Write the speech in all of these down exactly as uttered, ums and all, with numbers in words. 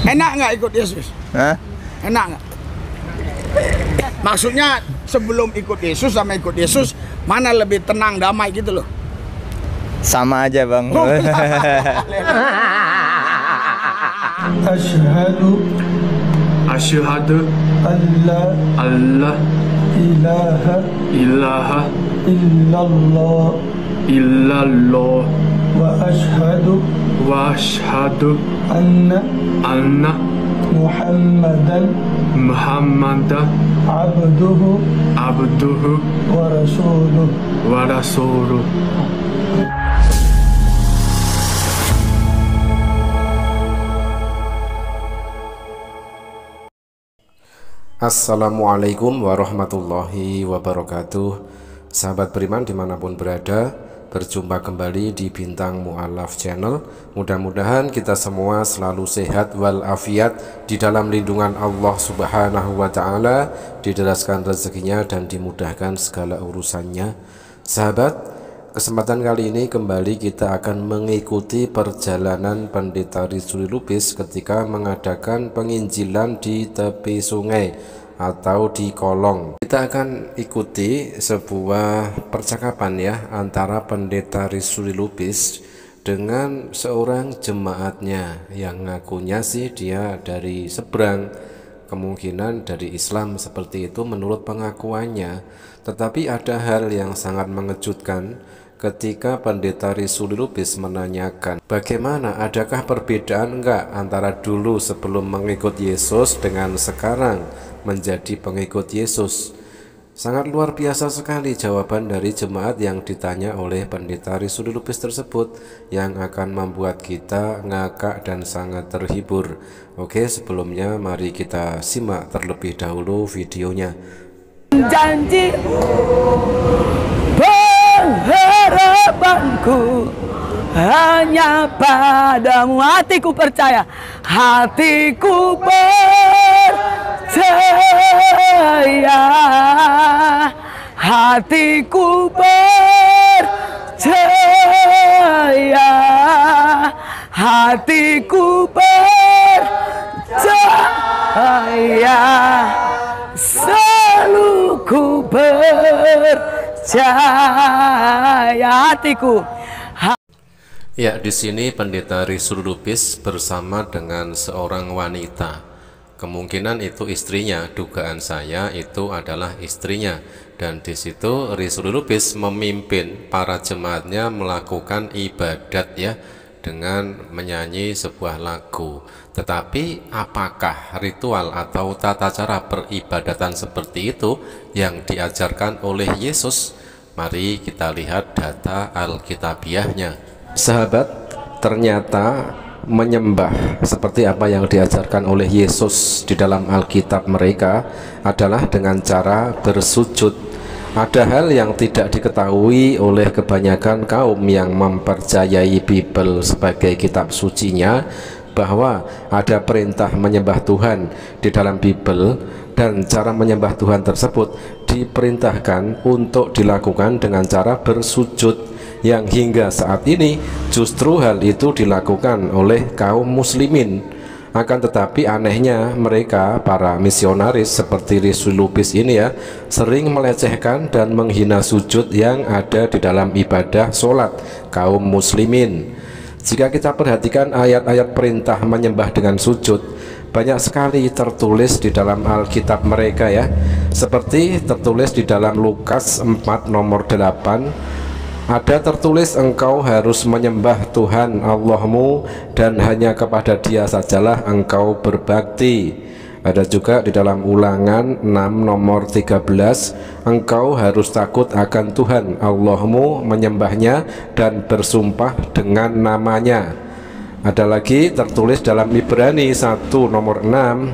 Enak nggak ikut Yesus? Hah? Enak nggak? Maksudnya sebelum ikut Yesus sama ikut Yesus, mana lebih tenang, damai gitu loh? Sama aja bang. Oh. Asyhadu Asyhadu alla alla ilaha ilaha illallah illallah wa asyhadu wa asyhadu anna anna Muhammadan Muhammadan abduhu abduhu wa rasuluh. wa rasuluh. Assalamualaikum warahmatullahi wabarakatuh. Sahabat beriman dimanapun berada, berjumpa kembali di Bintang Mu'alaf Channel. Mudah-mudahan kita semua selalu sehat walafiat di dalam lindungan Allah Subhanahu wa Ta'ala, dideraskan rezekinya dan dimudahkan segala urusannya. Sahabat, kesempatan kali ini kembali kita akan mengikuti perjalanan Pendeta Rizuli Lubis ketika mengadakan penginjilan di tepi sungai atau di kolong. Kita akan ikuti sebuah percakapan ya antara Pendeta Rizuli Lubis dengan seorang jemaatnya yang ngakunya sih dia dari seberang, kemungkinan dari Islam seperti itu menurut pengakuannya. Tetapi ada hal yang sangat mengejutkan ketika Pendeta Rizuli Lubis menanyakan, bagaimana, adakah perbedaan enggak antara dulu sebelum mengikut Yesus dengan sekarang menjadi pengikut Yesus? Sangat luar biasa sekali jawaban dari jemaat yang ditanya oleh Pendeta Rizuli Lubis tersebut, yang akan membuat kita ngakak dan sangat terhibur. Oke, sebelumnya mari kita simak terlebih dahulu videonya. Janji pengharapanku hanya padamu, hatiku percaya, hatiku percaya, hatiku percaya, hatiku percaya, selalu ku percaya, hatiku. Ya, di sini Pendeta Rizuli Lubis bersama dengan seorang wanita. Kemungkinan itu istrinya, dugaan saya itu adalah istrinya. Dan di situ Rizuli Lubis memimpin para jemaatnya melakukan ibadat ya, dengan menyanyi sebuah lagu. Tetapi apakah ritual atau tata cara peribadatan seperti itu yang diajarkan oleh Yesus? Mari kita lihat data Alkitabiahnya. Sahabat, ternyata menyembah seperti apa yang diajarkan oleh Yesus di dalam Alkitab mereka adalah dengan cara bersujud. Ada hal yang tidak diketahui oleh kebanyakan kaum yang mempercayai Bible sebagai kitab sucinya, bahwa ada perintah menyembah Tuhan di dalam Bible, dan cara menyembah Tuhan tersebut diperintahkan untuk dilakukan dengan cara bersujud, yang hingga saat ini justru hal itu dilakukan oleh kaum muslimin. Akan tetapi anehnya mereka, para misionaris seperti Rizuli Lubis ini ya, sering melecehkan dan menghina sujud yang ada di dalam ibadah sholat kaum muslimin. Jika kita perhatikan ayat-ayat perintah menyembah dengan sujud, banyak sekali tertulis di dalam Alkitab mereka ya. Seperti tertulis di dalam Lukas empat nomor delapan, ada tertulis, engkau harus menyembah Tuhan Allahmu dan hanya kepada Dia sajalah engkau berbakti. Ada juga di dalam Ulangan enam nomor tiga belas, engkau harus takut akan Tuhan Allahmu, menyembahnya dan bersumpah dengan namanya. Ada lagi tertulis dalam Ibrani satu nomor enam,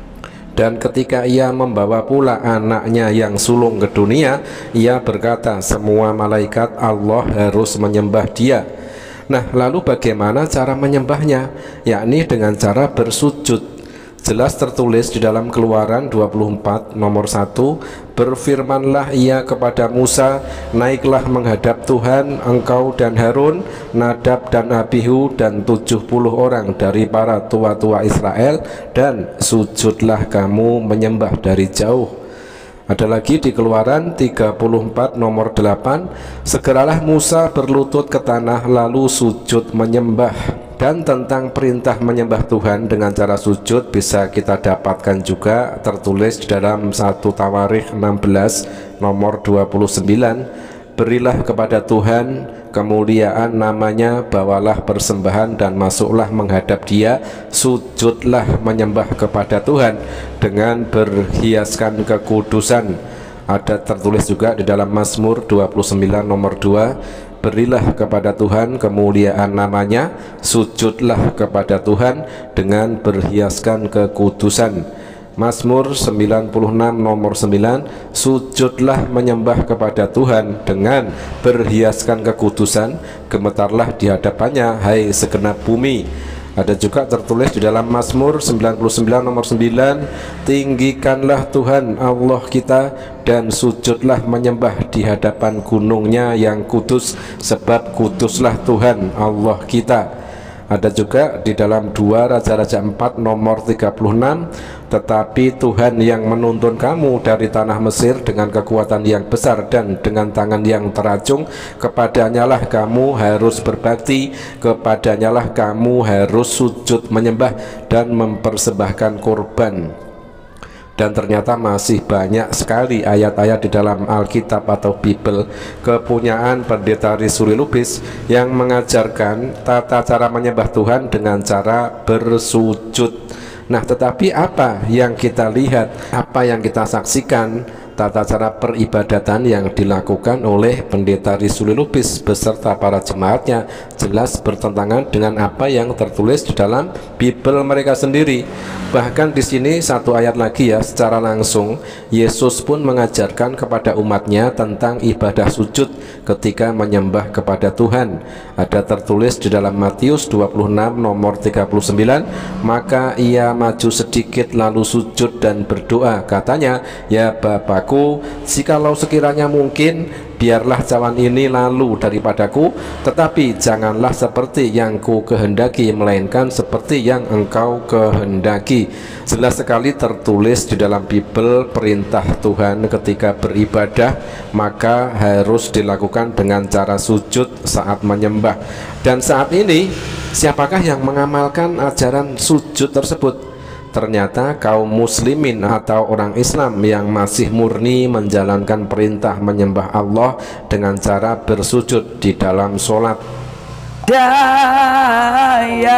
dan ketika ia membawa pula anaknya yang sulung ke dunia, ia berkata, semua malaikat Allah harus menyembah dia. Nah, lalu bagaimana cara menyembahnya? Yakni dengan cara bersujud. Jelas tertulis di dalam Keluaran dua puluh empat nomor satu, berfirmanlah ia kepada Musa, naiklah menghadap Tuhan engkau dan Harun, Nadab dan Abihu dan tujuh puluh orang dari para tua-tua Israel, dan sujudlah kamu menyembah dari jauh. Ada lagi di Keluaran tiga puluh empat nomor delapan, segeralah Musa berlutut ke tanah lalu sujud menyembah. Dan tentang perintah menyembah Tuhan dengan cara sujud bisa kita dapatkan juga tertulis di dalam satu Tawarikh enam belas nomor dua puluh sembilan, berilah kepada Tuhan kemuliaan namanya, bawalah persembahan dan masuklah menghadap dia, sujudlah menyembah kepada Tuhan dengan berhiaskan kekudusan. Ada tertulis juga di dalam Mazmur dua puluh sembilan nomor dua, berilah kepada Tuhan kemuliaan namanya, sujudlah kepada Tuhan dengan berhiaskan kekudusan. Mazmur sembilan puluh enam nomor sembilan, sujudlah menyembah kepada Tuhan dengan berhiaskan kekudusan, gemetarlah di hadapannya hai segenap bumi. Ada juga tertulis di dalam Mazmur sembilan puluh sembilan nomor sembilan, tinggikanlah Tuhan Allah kita dan sujudlah menyembah di hadapan gunungnya yang kudus, sebab kuduslah Tuhan Allah kita. Ada juga di dalam dua Raja-Raja empat nomor tiga puluh enam, tetapi Tuhan yang menuntun kamu dari tanah Mesir dengan kekuatan yang besar dan dengan tangan yang teracung, kepadanyalah kamu harus berbakti, kepadanyalah kamu harus sujud menyembah dan mempersembahkan korban. Dan ternyata masih banyak sekali ayat-ayat di dalam Alkitab atau Bible kepunyaan Pendeta Rizuli Lubis yang mengajarkan tata cara menyembah Tuhan dengan cara bersujud. Nah, tetapi apa yang kita lihat, apa yang kita saksikan, tata cara peribadatan yang dilakukan oleh Pendeta Rizuli Lubis beserta para jemaatnya jelas bertentangan dengan apa yang tertulis di dalam Bible mereka sendiri. Bahkan di sini satu ayat lagi ya, secara langsung Yesus pun mengajarkan kepada umatnya tentang ibadah sujud ketika menyembah kepada Tuhan. Ada tertulis di dalam Matius dua puluh enam nomor tiga puluh sembilan, maka ia maju sedikit lalu sujud dan berdoa, katanya, ya Bapakku, jikalau sekiranya mungkin, biarlah cawan ini lalu daripadaku, tetapi janganlah seperti yang ku kehendaki, melainkan seperti yang engkau kehendaki. Jelas sekali tertulis di dalam Bible perintah Tuhan ketika beribadah maka harus dilakukan dengan cara sujud saat menyembah. Dan saat ini siapakah yang mengamalkan ajaran sujud tersebut? Ternyata kaum muslimin atau orang Islam yang masih murni menjalankan perintah menyembah Allah dengan cara bersujud di dalam sholat. Daya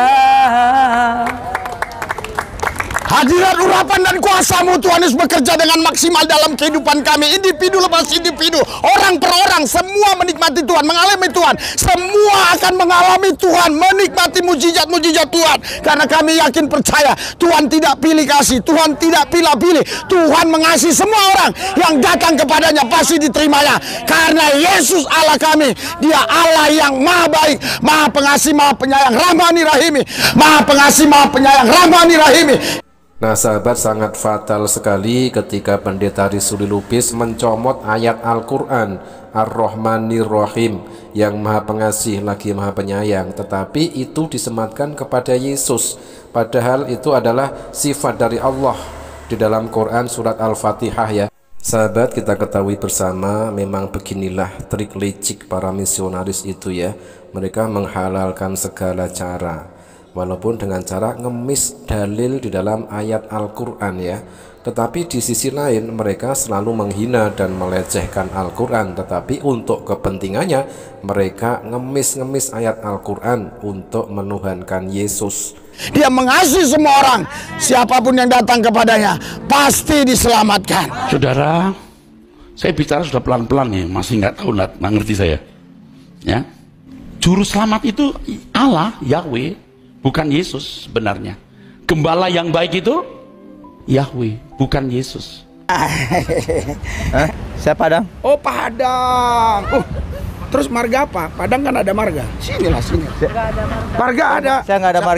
hadirat urapan dan kuasa-Mu Tuhan Yesus bekerja dengan maksimal dalam kehidupan kami, individu lepas individu, orang per orang, semua menikmati Tuhan, mengalami Tuhan, semua akan mengalami Tuhan, menikmati mujizat-mujizat Tuhan, karena kami yakin percaya Tuhan tidak pilih kasih, Tuhan tidak pilih-pilih, Tuhan mengasihi semua orang yang datang kepadanya pasti diterimanya, karena Yesus Allah kami, Dia Allah yang maha baik, maha pengasih, maha penyayang, rahmani rahimi, maha pengasih, maha penyayang, rahmani rahimi. Nah sahabat, sangat fatal sekali ketika Pendeta Rizuli Lubis mencomot ayat Al-Quran Ar-Rahmanir Rahim yang maha pengasih lagi maha penyayang, tetapi itu disematkan kepada Yesus, padahal itu adalah sifat dari Allah di dalam Quran surat Al-Fatihah ya. Sahabat, kita ketahui bersama memang beginilah trik licik para misionaris itu ya, mereka menghalalkan segala cara walaupun dengan cara ngemis dalil di dalam ayat Al-Quran ya. Tetapi di sisi lain mereka selalu menghina dan melecehkan Al-Quran, tetapi untuk kepentingannya mereka ngemis-ngemis ayat Al-Quran untuk menuhankan Yesus. Dia mengasihi semua orang, siapapun yang datang kepadanya pasti diselamatkan. Saudara, saya bicara sudah pelan-pelan ya, masih nggak tahu, nggak ngerti saya ya. Juru selamat itu Allah, Yahweh, bukan Yesus sebenarnya. Gembala yang baik itu Yahweh, bukan Yesus. Hah? Siapa Padang? Oh Padang. Uh, terus marga apa? Padang kan ada marga. Sinilah sini. Marga ada. Saya nggak ada marga.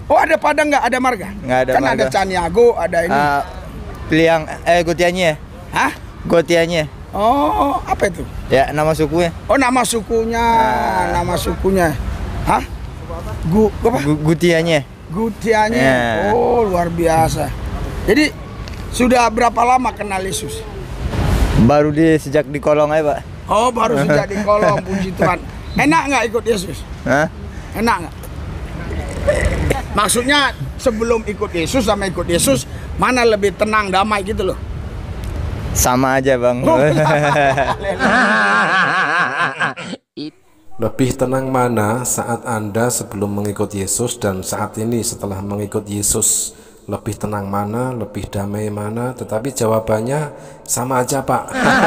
Oh, ada Padang nggak ada marga? Nggak ada kan marga. ada Caniago, ada ini. Uh, Piliang, eh Gotianya. Hah? Gotianya. Oh, apa itu? Ya, nama sukunya. Oh, nama sukunya, Nah. nama sukunya. Hah? Gu, apa? Gu Gutianya. Gutianya. Ya. Oh, luar biasa. Jadi sudah berapa lama kenal Yesus? Baru di sejak di kolong aja, Pak. Oh, baru sejak di kolong, puji Tuhan. Enak nggak ikut Yesus? Hah? Enak nggak? Maksudnya sebelum ikut Yesus sama ikut Yesus, mana lebih tenang, damai gitu loh? Sama aja, Bang. Oh, Lebih tenang mana saat Anda sebelum mengikut Yesus dan saat ini setelah mengikut Yesus? Lebih tenang mana, lebih damai mana? Tetapi jawabannya sama aja, Pak.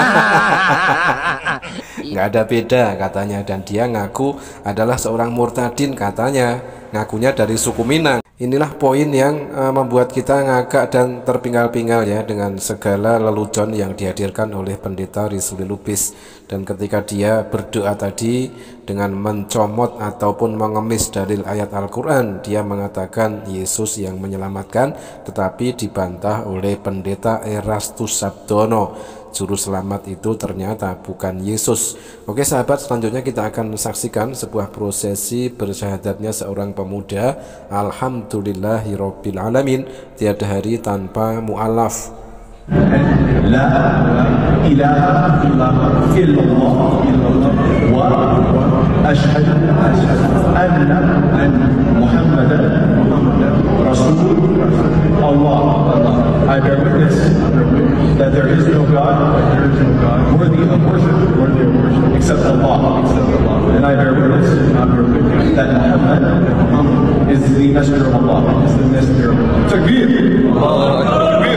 Nggak ada beda katanya. Dan dia ngaku adalah seorang murtadin katanya. Ngakunya dari suku Minang. Inilah poin yang uh, membuat kita ngagak dan terpinggal-pinggal ya dengan segala lelucon yang dihadirkan oleh pendeta Rizuli Lubis. Dan ketika dia berdoa tadi dengan mencomot ataupun mengemis dalil ayat Al-Quran, dia mengatakan Yesus yang menyelamatkan, tetapi dibantah oleh pendeta Erastus Sabdono. Juru selamat itu ternyata bukan Yesus. Oke sahabat, selanjutnya kita akan saksikan sebuah prosesi bersyahadatnya seorang pemuda. Alhamdulillahirabbil alamin, tiada hari tanpa mu'alaf. La ilaha illallah wa ashhadu anna Muhammadan Rasul Allah. I bear witness that there is no God worthy of worship except Allah, and I bear witness that Muhammad is the messenger of Allah. Is the messenger of Allah. Takbir. Takbir.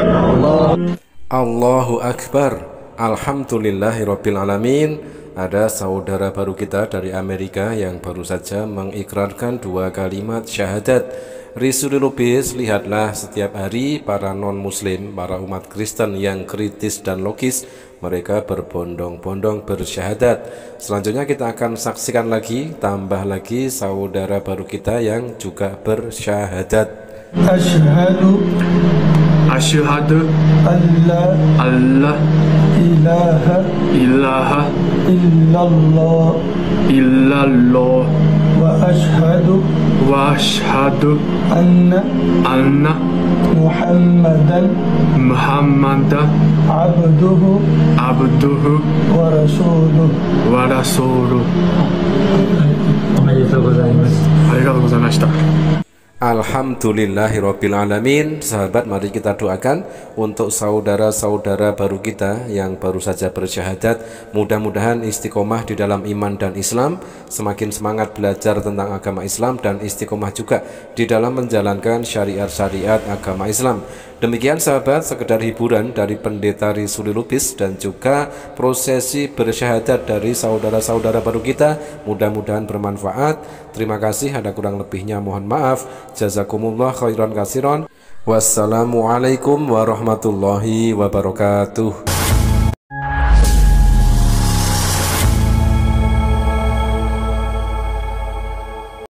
Allahu Akbar. Alhamdulillahirabbil alamin. Ada saudara baru kita dari Amerika yang baru saja mengikrarkan dua kalimat syahadat. Rizuli Lubis, lihatlah setiap hari para non-muslim, para umat Kristen yang kritis dan logis, mereka berbondong-bondong bersyahadat. Selanjutnya kita akan saksikan lagi, tambah lagi saudara baru kita yang juga bersyahadat. Asyhadu Asyhadu alla Allah ilaha ilaha illallah illallah wa asyhadu wa asyhadu anna anna Muhammadan Muhammadan abduhu abduhu wa rasuluh. wa rasuluh. Arigatou gozaimashita. Alhamdulillahirabbil alamin. Sahabat, mari kita doakan untuk saudara-saudara baru kita yang baru saja bersyahadat. Mudah-mudahan istiqomah di dalam iman dan Islam, semakin semangat belajar tentang agama Islam, dan istiqomah juga di dalam menjalankan syariat-syariat agama Islam. Demikian sahabat, sekedar hiburan dari pendeta Rizuli Lubis dan juga prosesi bersyahadat dari saudara-saudara baru kita. Mudah-mudahan bermanfaat. Terima kasih, ada kurang lebihnya mohon maaf. Jazakumullah khairan katsiran. Wassalamualaikum warahmatullahi wabarakatuh.